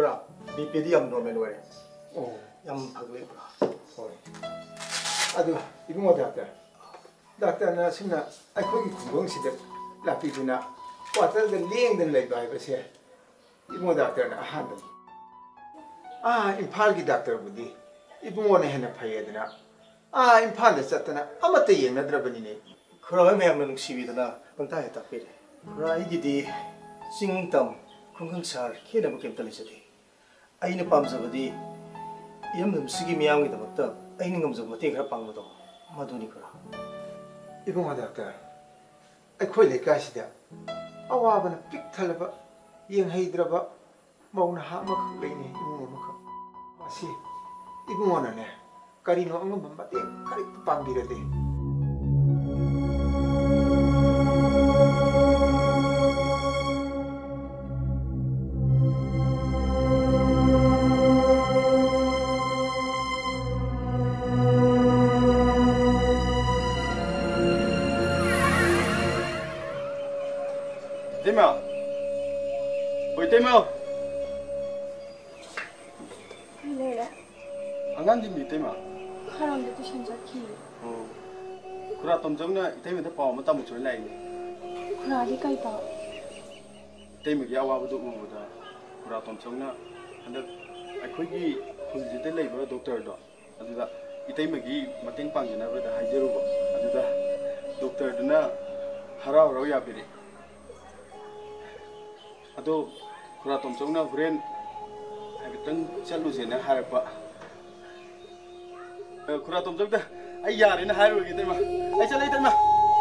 Kura, BP di am normal way. Oh, Yam ugly. sorry. Aduh, ibu mau dokter. Dokter na sina, aku ni kubung sidak lapi guna. Water the ling dan lay by besi. Ibu mau dokter na handle. Impal ki dokter budi. Ibu mau nehena payah dina. Impal le satana. Amat yang nadra bani ni. Kura me am nung sibi dana. Bangta heta pere. Kura igidi sing tam kungkung sar kena bukem tali sadi. Aina pam zabadi. Yam nung sigi miyang kita makta. Aina ngam zab mati kara pang mato. Maduni kura. Ibu mau dokter. Aku le kasih dia. Awak bana pik thalaba. Yang haidraba. Mau na hak makak lainnya. Ibu mau makak. Masih. Ibu mau nanya. Karino ang mambati. Karit panggil deh. Thamoi, boy Thamoi. Lele. Angan di mi Thamoi. Karam de tuition jaki. Oh. Kura tomjong na Thamoi da paw mata mu choi lai ni. Kura di kai ta. Thamoi gi awa bu mu da. Kura tomjong na handak akhoi gi khulji de lai ba doctor do. Adu da Thamoi gi mateng pang na ba da haijeru ba. Adu da doctor duna harau rau ya biri. Ado kura tomjong na brain habitang chalu je na harpa. Kura tomjong da ai yare na haru gi Thamoi. Ai chalai Thamoi.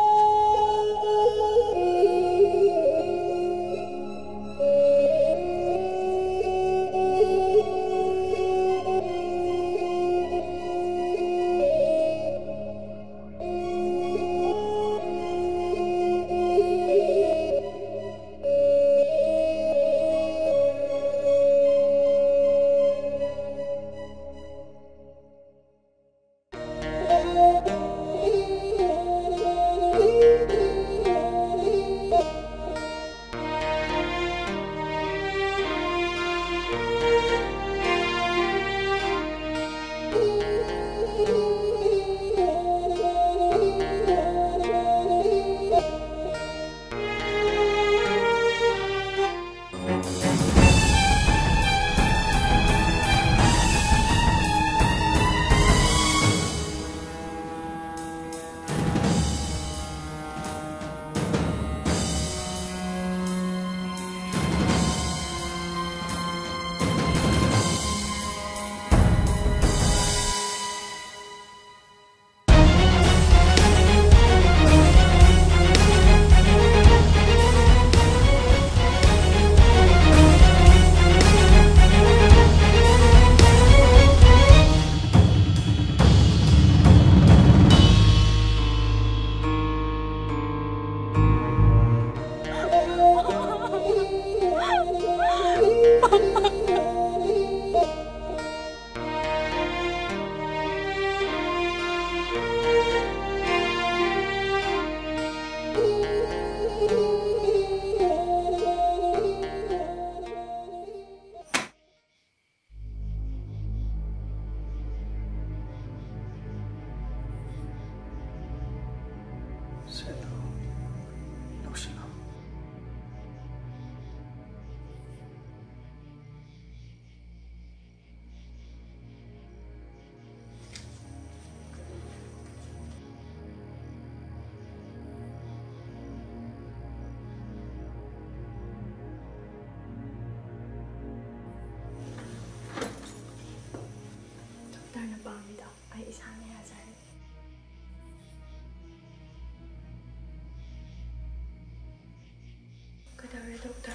Dokter,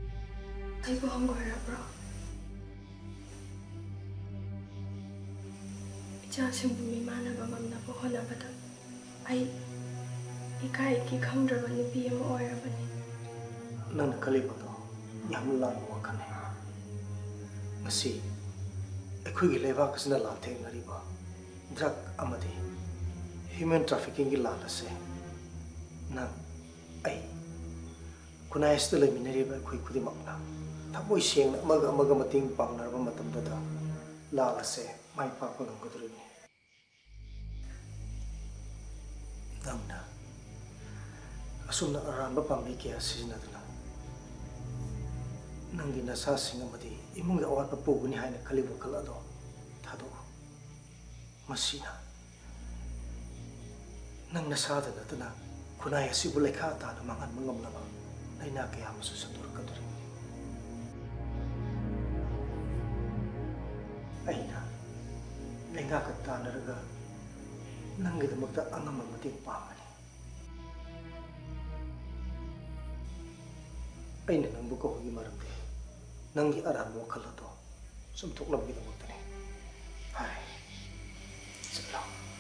saya bohong gak bro. Jangan sembunyi mana bangam na pohon apa tak? Ikai ki kam drama nubi yang mau orang bani. Nang kali betul, yang mulan wakan. Masih, aku gila lepas kesana lantai ngariba. Drug amati, human trafficking gila lase. Nang, kuna istilah mineri ba kui kudi makna Thamoi seng amaga mating pangnarba matamdada lalase mai pakpa ngamgaduribni. Nangna asumna aramba pambi kaya sizinaduna nangi nasa singamadi imungi awatpa puguni haina kalibu kalado thado masina nang nasada natana kunaya sibu lekha ta na mangan mangamlaba laina kaya masu sandur kaduri aina lenga katta naraga nangi damakta angam mating pamani aina nang buko hogi maramde nangi aran mo kalato sumtok labgi damakta ni hai sebla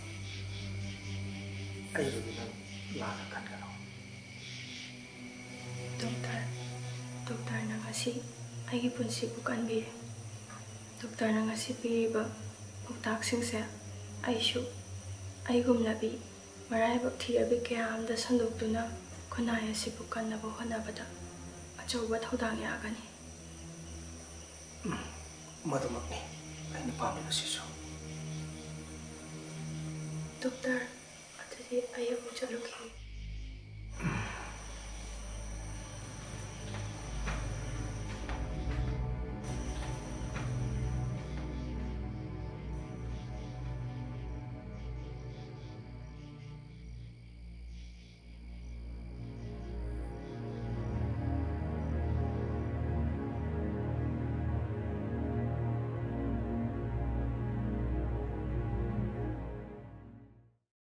ai ru nang lana kan kano doktor nang asi ai punsi bukan bi doktor nang asi piriba puktak singse aishu aigum labi marai bak thi abi kya amda sanduk tuna khunai asi bukan na bo hona bada achauba thodang ya gani madamakni aina pamina siso doktor atadi ayu chaluki